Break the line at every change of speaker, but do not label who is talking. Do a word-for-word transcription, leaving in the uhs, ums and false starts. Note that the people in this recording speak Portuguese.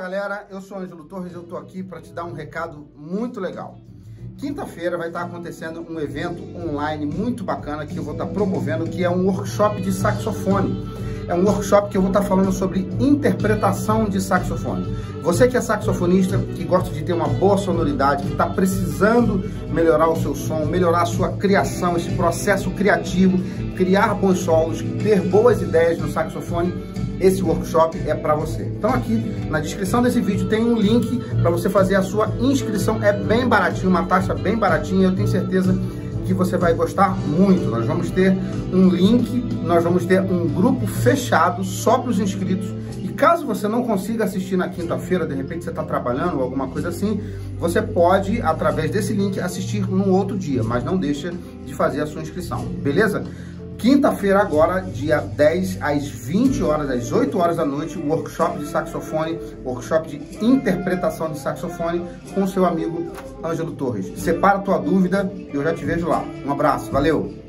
galera, eu sou Ângelo Torres, eu tô aqui para te dar um recado muito legal. Quinta-feira vai estar acontecendo um evento online muito bacana que eu vou estar promovendo, que é um workshop de saxofone. É um workshop que eu vou estar falando sobre interpretação de saxofone. Você que é saxofonista, que gosta de ter uma boa sonoridade, que está precisando melhorar o seu som, melhorar a sua criação, esse processo criativo, criar bons solos, ter boas ideias no saxofone, esse workshop é para você. Então aqui na descrição desse vídeo tem um link para você fazer a sua inscrição. É bem baratinho, uma taxa bem baratinha, eu tenho certeza que você vai gostar muito. Nós vamos ter um link, nós vamos ter um grupo fechado só para os inscritos. E caso você não consiga assistir na quinta-feira, de repente você está trabalhando ou alguma coisa assim, você pode, através desse link, assistir num outro dia, mas não deixa de fazer a sua inscrição, beleza? Quinta-feira agora, dia dez, às vinte horas, às oito horas da noite, o workshop de saxofone, workshop de interpretação de saxofone com seu amigo Ângelo Torres. Separa a tua dúvida e eu já te vejo lá. Um abraço, valeu!